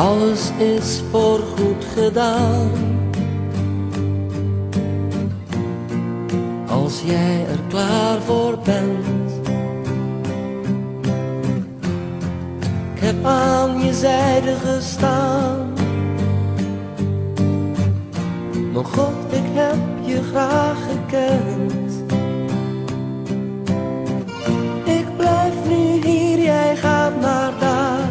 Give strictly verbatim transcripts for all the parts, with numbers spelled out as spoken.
Alles is voorgoed gedaan. Als jij er klaar voor bent. Ik heb aan je zijde gestaan. Mijn God, ik heb je graag gekend. Ik blijf nu hier, jij gaat naar daar.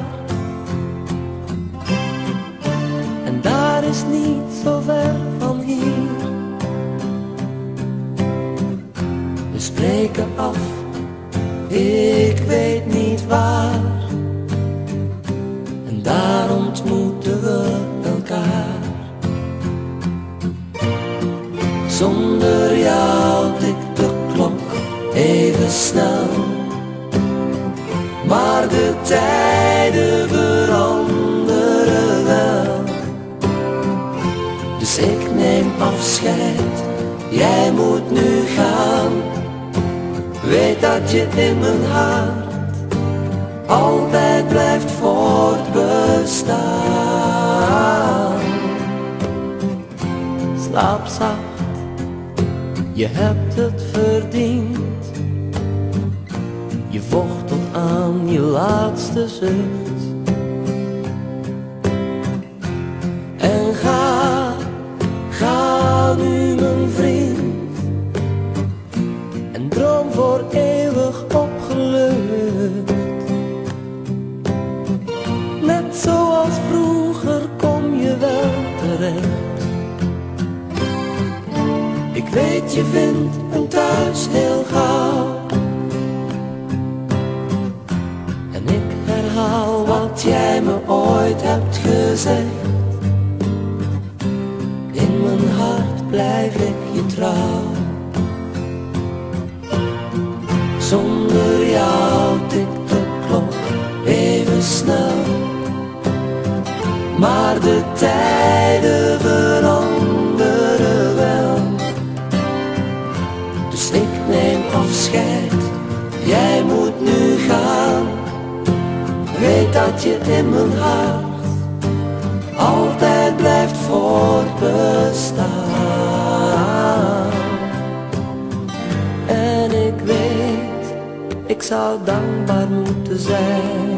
En daar is niet zo ver van hier. We spreken af, ik weet niet waar. En daar ontmoeten we elkaar. Zonder jou tikt de klok even snel. Maar de tijden veranderen wel. Dus ik neem afscheid, jij moet nu gaan. Weet dat je in mijn hart altijd blijft voortbestaan. Slaap zacht, je hebt het verdiend. Je vocht tot aan je laatste zucht. En ga, ga nu mijn vriend. En droom voor eeuwig opgelucht. Net zoals vroeger kom je wel terecht. Ik weet je vindt een thuis heel gauw. En ik herhaal wat jij me ooit hebt gezegd. In mijn hart blijf ik je trouw. Zonder jou tikt de klok even snel. Maar de tijden veranderen wel. Dus ik neem afscheid, jij moet nu gaan. Weet dat je in mijn hart altijd blijft voortbestaan. En ik weet, ik zou dankbaar moeten zijn.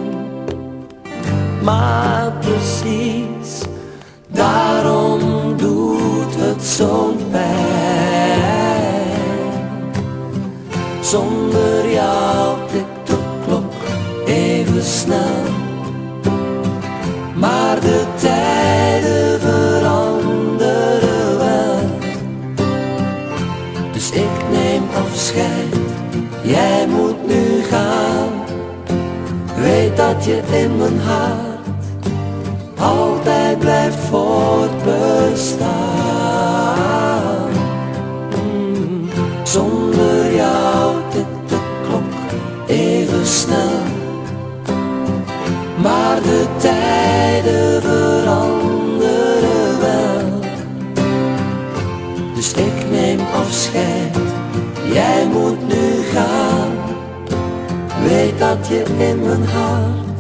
Maar precies, daarom doet het zo'n pijn. Zonder jou tikt de klok even snel. Maar de tijden veranderen wel. Dus ik neem afscheid, jij moet nu gaan. Weet dat je in mijn hart altijd blijft voortbestaan. Mm. Zonder jou tikt de klok even snel. Maar de tijden veranderen wel. Dus ik neem afscheid, jij moet nu gaan. Weet dat je in mijn hart